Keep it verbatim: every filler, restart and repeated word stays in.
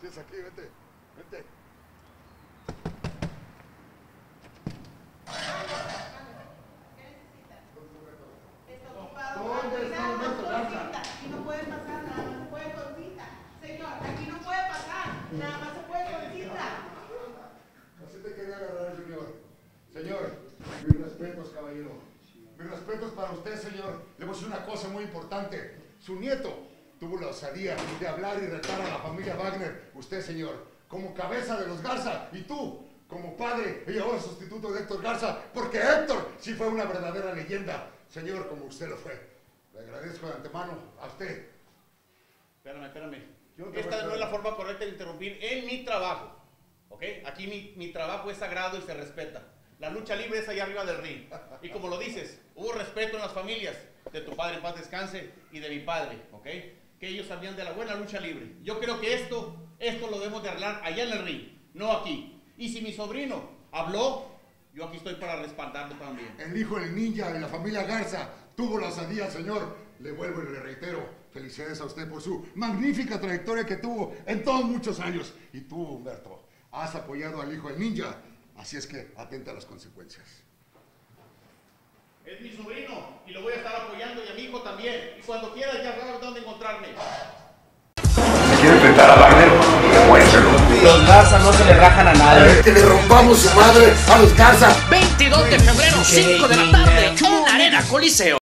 Si es aquí, vente, vente. ¿Dónde está Humberto Garza? Aquí no puede pasar, nada más se puede con cita. Señor, aquí no puede pasar, nada más se puede con cita. Así te quería agarrar, señor. Señor, mis respetos, caballero. Mis respetos para usted, señor. Le voy a decir una cosa muy importante. Su nieto tuvo la osadía de hablar y retar a la familia Wagner. Usted, señor, como cabeza de los Garza, y tú, como padre y ahora sustituto de Héctor Garza, porque Héctor sí fue una verdadera leyenda, señor, como usted lo fue. Le agradezco de antemano a usted. Espérame, espérame. Yo te Esta voy a- no es la forma correcta de interrumpir en mi trabajo. ¿Ok? Aquí mi, mi trabajo es sagrado y se respeta. La lucha libre es allá arriba del ring. Y como lo dices, hubo respeto en las familias de tu padre en paz descanse y de mi padre. ¿Ok? Que ellos sabían de la buena lucha libre. Yo creo que esto, esto lo debemos de arreglar allá en el ring, no aquí. Y si mi sobrino habló, yo aquí estoy para respaldarlo también. El hijo del ninja de la familia Garza tuvo la osadía, señor. Le vuelvo y le reitero, felicidades a usted por su magnífica trayectoria que tuvo en todos muchos años. Y tú, Humberto, has apoyado al hijo del ninja. Así es que atenta a las consecuencias. Es mi sobrino y lo voy a estar apoyando y a mi hijo también. Y cuando quieras ya sabes dónde encontrarme. Si quiere enfrentar a Wagner, demuéstralo. Los Garza no se le rajan a nadie. Que le rompamos su madre a los Garza. veintidós de febrero, cinco de la tarde, en la Arena Coliseo.